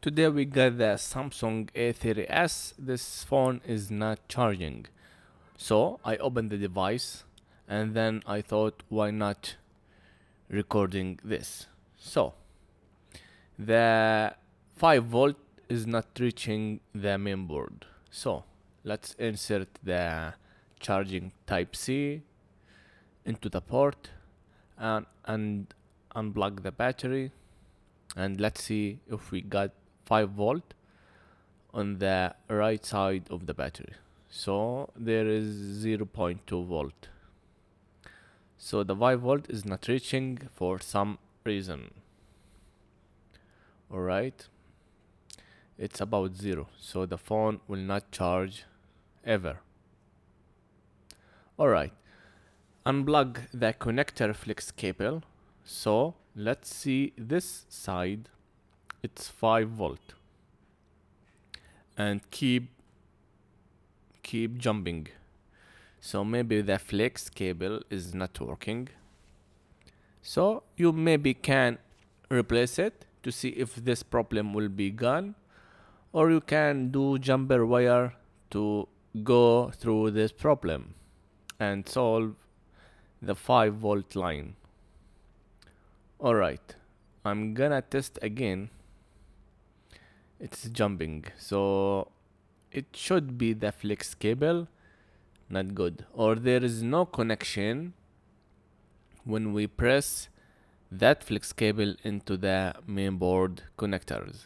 Today we got the Samsung a30s. This phone is not charging. So I opened the device and then I thought, why not recording this? So the 5 volt is not reaching the main board. So let's insert the charging type C into the port and unplug the battery, and let's see if we got 5 volt on the right side of the battery. So there is 0.2 volt. So the 5 volt is not reaching for some reason. Alright, it's about 0, so the phone will not charge ever. Alright, unplug the connector flex cable. So let's see this side, it's 5 volt, and keep jumping. So maybe the flex cable is not working, so you maybe can replace it to see if this problem will be gone, or you can do jumper wire to go through this problem and solve the 5 volt line. Alright, I'm gonna test again. It's jumping, so it should be the flex cable not good, or there is no connection when we press that flex cable into the mainboard connectors.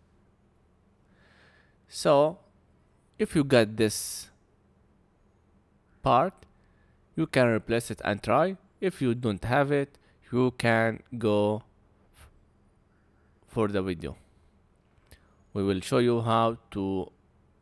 So if you got this part, you can replace it and try. If you don't have it, you can go for the video. We will show you how to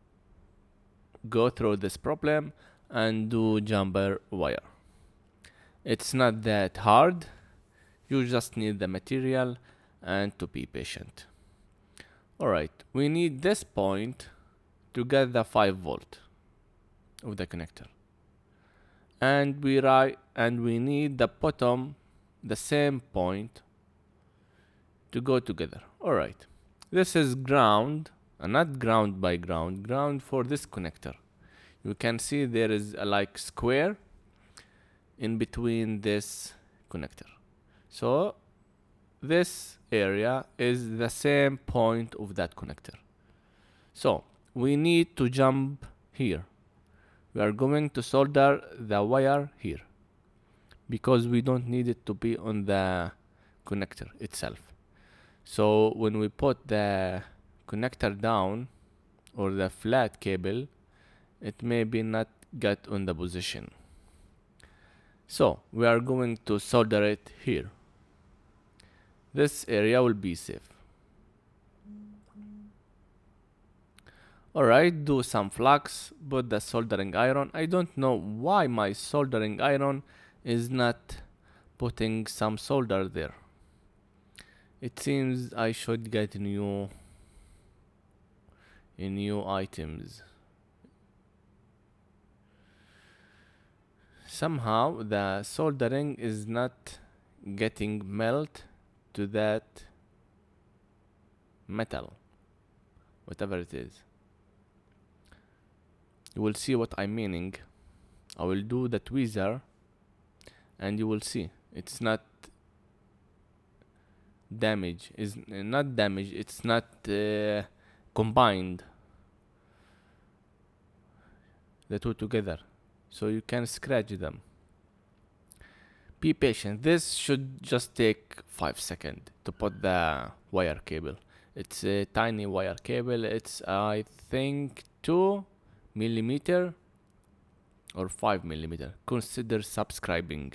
go through this problem and do jumper wire. It's not that hard. You just need the material and to be patient. Alright, we need this point to get the 5 volt of the connector, and we need the bottom, the same point, to go together. Alright, this is ground, and not ground by ground, ground for this connector. You can see there is a like square in between this connector. So this area is the same point of that connector. So we need to jump here. We are going to solder the wire here because we don't need it to be on the connector itself. So when we put the connector down, or the flat cable, it may be not get on the position. So we are going to solder it here. This area will be safe. Alright, do some flux, put the soldering iron. I don't know why my soldering iron is not putting some solder there. It seems I should get new items. Somehow the soldering is not getting melt to that metal, whatever it is. You will see what I'm meaning. I will do the tweezer and you will see it's not damaged. It's not combined the two together, so you can scratch them. Be patient. This should just take 5 seconds to put the wire cable. It's a tiny wire cable. It's I think 2mm or 5mm. Consider subscribing.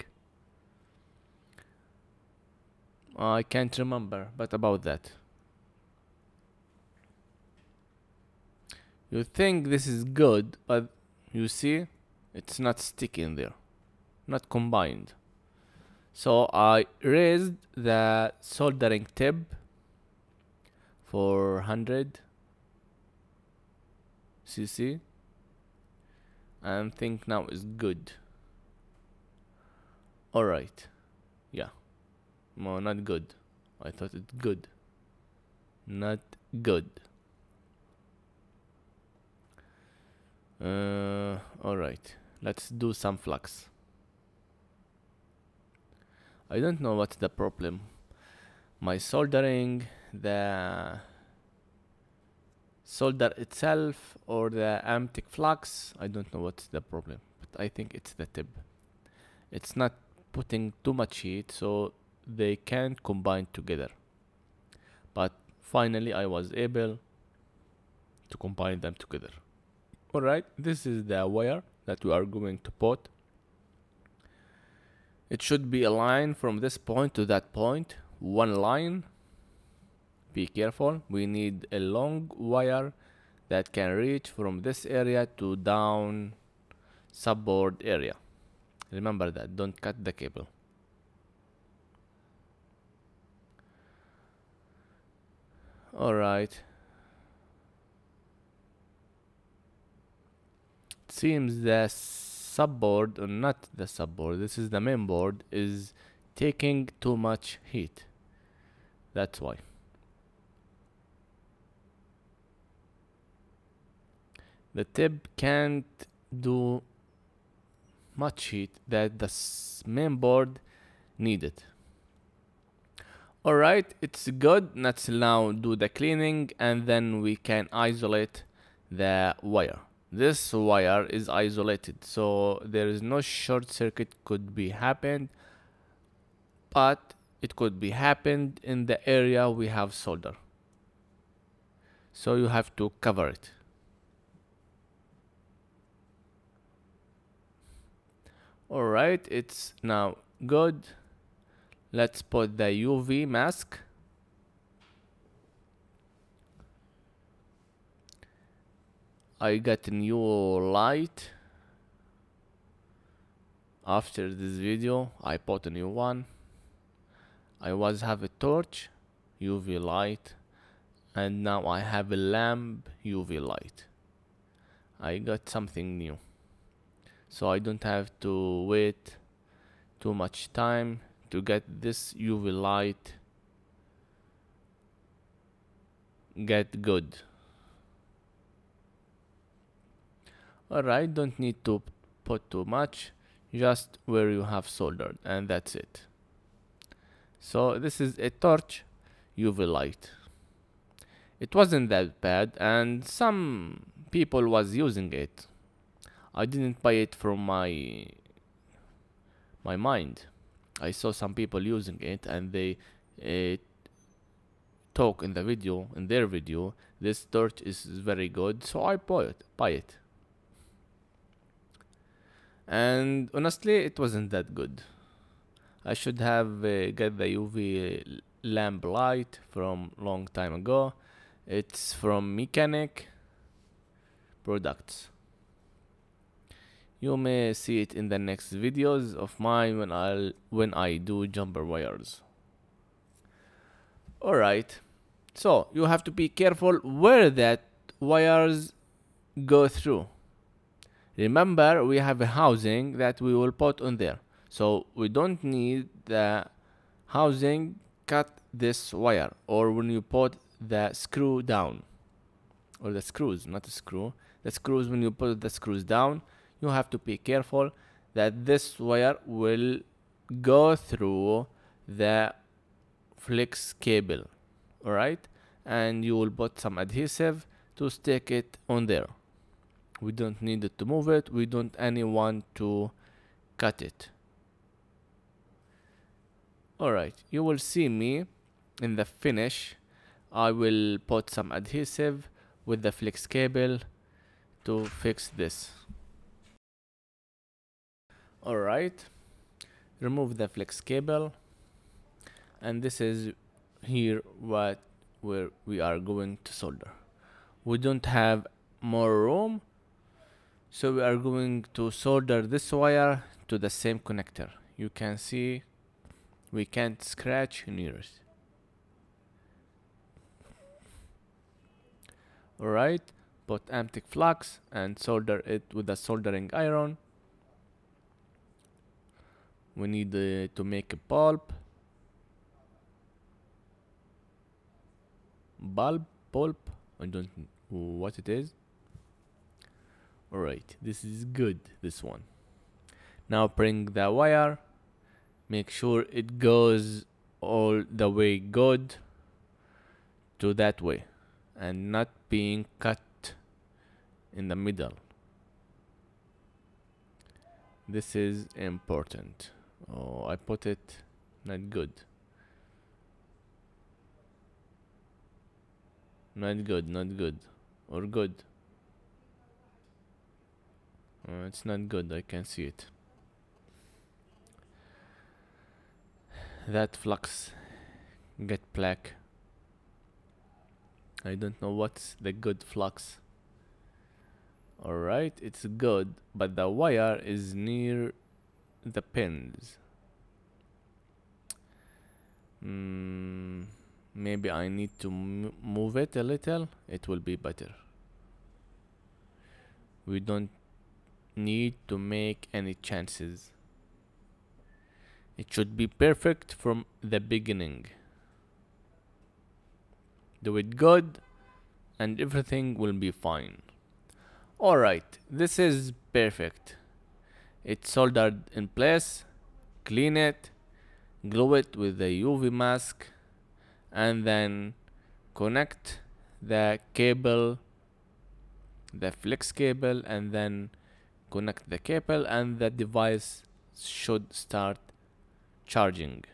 I can't remember, but about that. You think this is good, but you see it's not sticking there, not combined. So I raised the soldering tip for 100 cc and think now is good. Alright, yeah, no, not good. I thought it's good, not good. Alright, let's do some flux. I don't know what's the problem. My soldering, the solder itself, or the amtic flux, I don't know what's the problem, but I think it's the tip. It's not putting too much heat, so they can't combine together. But finally I was able to combine them together. Alright, this is the wire that we are going to put. It should be a line from this point to that point, one line. Be careful, we need a long wire that can reach from this area to down subboard area. Remember that, don't cut the cable. Alright. It seems the subboard, or not the subboard, this is the main board, is taking too much heat. That's why. The tip can't do much heat that the main board needed. Alright, it's good. Let's now do the cleaning and then we can isolate the wire. This wire is isolated, so there is no short circuit could be happened, but it could be happened in the area we have solder. So you have to cover it. Alright, it's now good. Let's put the UV mask. I got a new light. After this video, I bought a new one. I have a torch, UV light, and now I have a lamp, UV light. I got something new, so I don't have to wait too much time to get this UV light get good. Alright, don't need to put too much, just where you have soldered, and that's it. So this is a torch UV light. It wasn't that bad, and some people was using it. I didn't buy it from my mind. I saw some people using it, and they talk in the video, in their video, this torch is very good, so I buy it. And honestly, it wasn't that good. I should have got the UV lamp light from long time ago. It's from Mechanic Products. You may see it in the next videos of mine when I do jumper wires. Alright, so you have to be careful where that wires go through. Remember, we have a housing that we will put on there, so we don't need the housing cut this wire, or when you put the screw down, or the screws, not the screw, the screws, when you put the screws down, you have to be careful that this wire will go through the flex cable. Alright, and you will put some adhesive to stick it on there. We don't need it to move it, we don't anyone to cut it. Alright, you will see me in the finish. I will put some adhesive with the flex cable to fix this. Alright, remove the flex cable, and this is here where we are going to solder. We don't have more room, so we are going to solder this wire to the same connector. You can see we can't scratch near it. Alright, put amtic flux and solder it with a soldering iron. We need to make a bulb. bulb. I don't know what it is. Alright, this is good, this one. Now bring the wire, make sure it goes all the way good to that way and not being cut in the middle. This is important. Oh, I put it not good. Not good, not good. Or good. It's not good, I can see it. That flux get black. I don't know what's the good flux. Alright, it's good, but the wire is near the pins. Maybe I need to move it a little. It will be better. We don't need to make any chances. It should be perfect from the beginning. Do it good and everything will be fine. Alright, this is perfect. It's soldered in place. Clean it, glue it with the UV mask, and then connect the cable, the flex cable, and then connect the cable, and the device should start charging.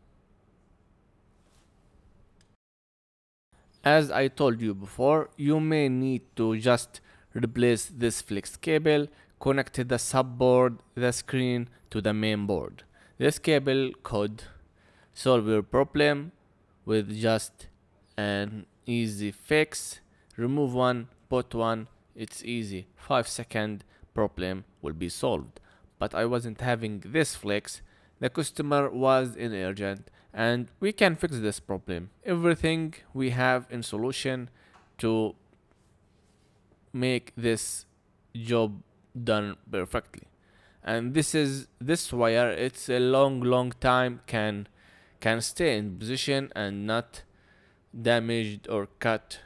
As I told you before, you may need to just replace this flex cable, connect the subboard, the screen to the main board. This cable could solve your problem with just an easy fix. Remove one, put one, it's easy. 5-second problem will be solved. But I wasn't having this flex. The customer was in urgent and we can fix this problem. Everything we have in solution to make this job done perfectly. And this wire, it's a long time can stay in position and not damaged or cut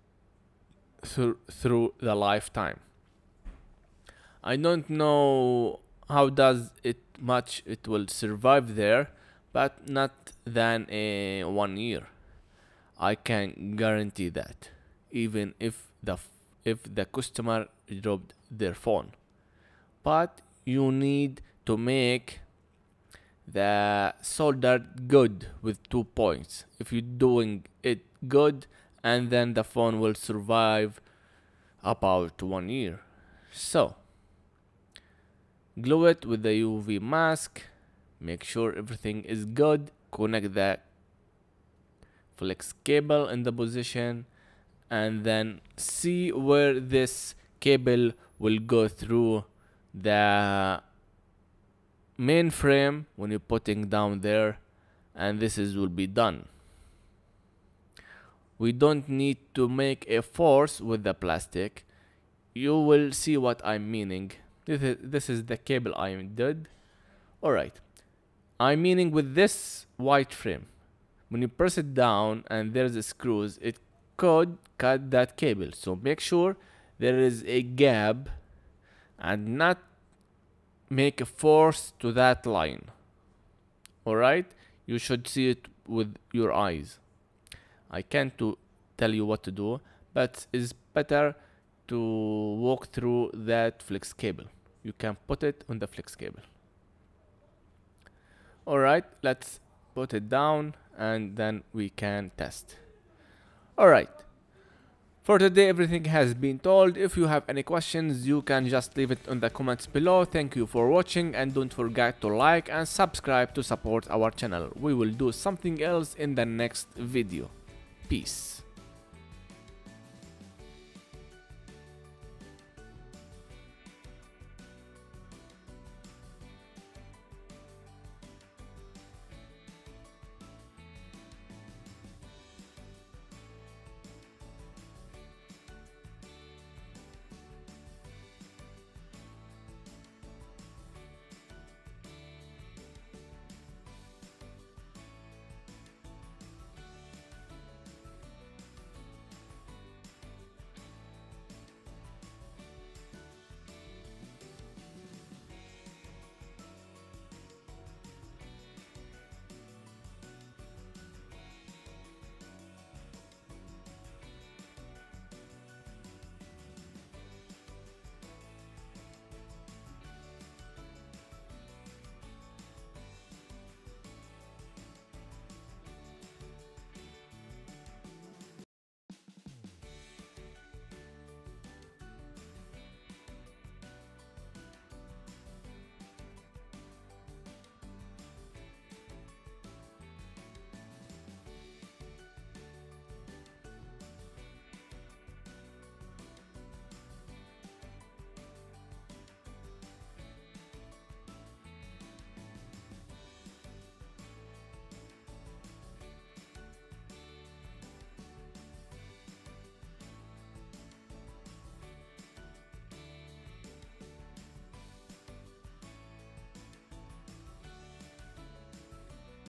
through the lifetime. I don't know how does it much it will survive there, but not than 1 year. I can guarantee that, even if the customer dropped their phone. But you need to make the solder good with 2 points. If you're doing it good, and then the phone will survive about 1 year. So glue it with the UV mask, make sure everything is good, connect the flex cable in the position, and then see where this cable will go through the main frame when you're putting down there, and this will be done. We don't need to make a force with the plastic. You will see what I'm meaning. This is the cable I did. Alright, I'm meaning with this white frame. When you press it down and there's a screws, it could cut that cable. So make sure there is a gap and not make a force to that line. Alright, you should see it with your eyes. I can't tell you what to do, but it's better to walk through that flex cable. You can put it on the flex cable. Alright, let's put it down and then we can test. Alright, for today everything has been told. If you have any questions, you can just leave it in the comments below. Thank you for watching, and don't forget to like and subscribe to support our channel. We will do something else in the next video. Peace.